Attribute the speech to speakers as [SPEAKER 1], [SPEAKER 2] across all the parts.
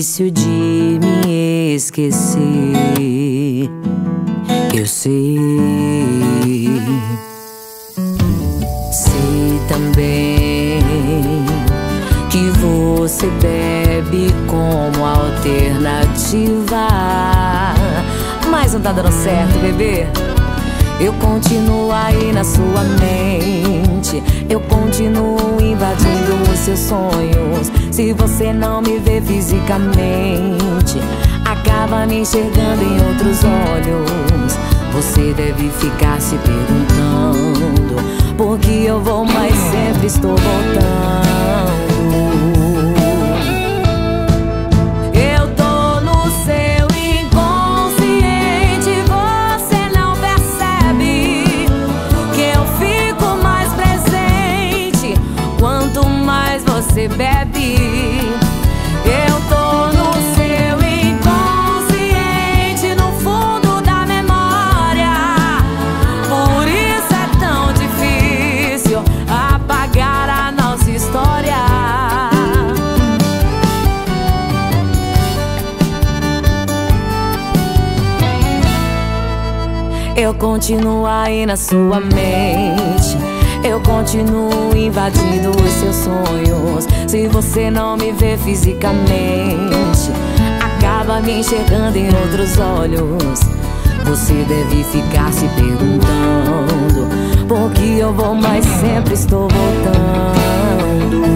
[SPEAKER 1] difícil de me esquecer. Eu sei também que você bebe como alternativa, mas não tá dando certo, bebê. Eu continuo aí na sua mente, eu continuo invadindo os seus sonhos. Se você não me vê fisicamente, acaba me enxergando em outros olhos. Você deve ficar se perguntando por que eu vou, mas sempre estou voltando. Você bebe, eu tô no seu inconsciente, no fundo da memória. Por isso é tão difícil apagar a nossa história. Eu continuo aí na sua mente, eu continuo invadindo os seus sonhos. Se você não me vê fisicamente, acaba me enxergando em outros olhos. Você deve ficar se perguntando por que eu vou, mas sempre estou voltando.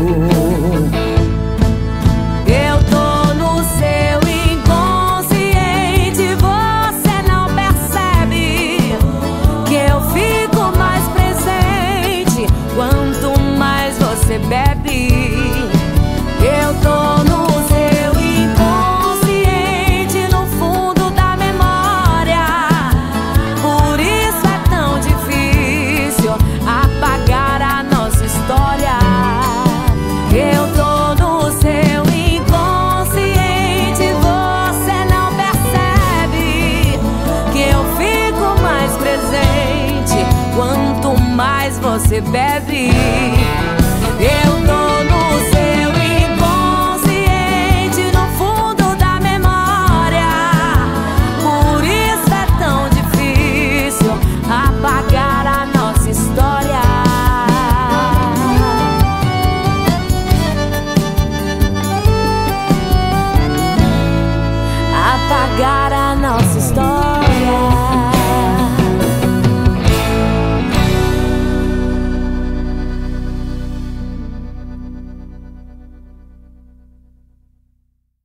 [SPEAKER 1] Eu tô no seu inconsciente, você não percebe que eu fico mais presente quanto mais você bebe. Eu tô no seu inconsciente, no fundo da memória. Por isso é tão difícil apagar a nossa história. Eu tô no seu inconsciente, você não percebe que eu fico mais presente quanto mais você bebe.